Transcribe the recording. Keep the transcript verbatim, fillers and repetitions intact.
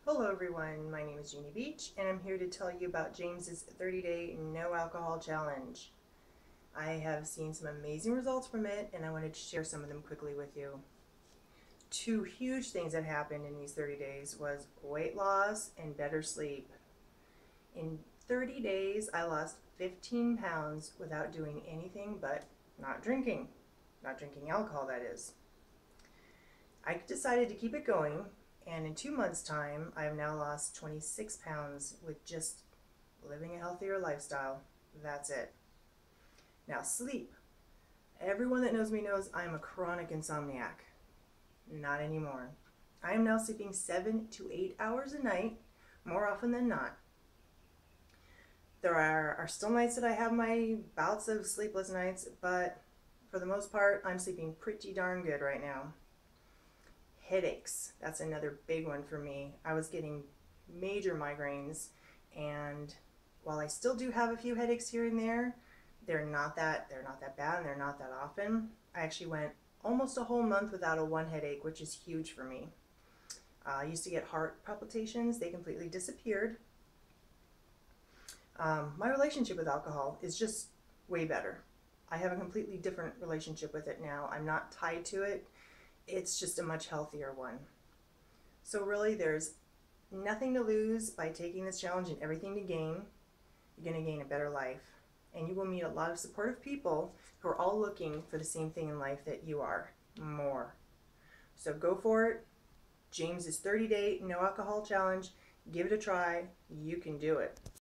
Hello everyone, my name is Jeannie Beach and I'm here to tell you about James's thirty day no alcohol challenge. I have seen some amazing results from it and I wanted to share some of them quickly with you. Two huge things that happened in these thirty days was weight loss and better sleep. In thirty days I lost fifteen pounds without doing anything but not drinking. Not drinking alcohol, that is. I decided to keep it going, and in two months' time, I have now lost twenty-six pounds with just living a healthier lifestyle. That's it. Now, sleep. Everyone that knows me knows I'm a chronic insomniac. Not anymore. I am now sleeping seven to eight hours a night, more often than not. There are, are still nights that I have my bouts of sleepless nights, but for the most part, I'm sleeping pretty darn good right now. Headaches, that's another big one for me. I was getting major migraines, and while I still do have a few headaches here and there, they're not that they're not that bad and they're not that often. I actually went almost a whole month without a one headache, which is huge for me. Uh, I used to get heart palpitations. They completely disappeared. Um, my relationship with alcohol is just way better. I have a completely different relationship with it now. I'm not tied to it. It's just a much healthier one. So really there's nothing to lose by taking this challenge and everything to gain. You're going to gain a better life. And you will meet a lot of supportive people who are all looking for the same thing in life that you are, more. So go for it. James's thirty day no alcohol challenge. Give it a try. You can do it.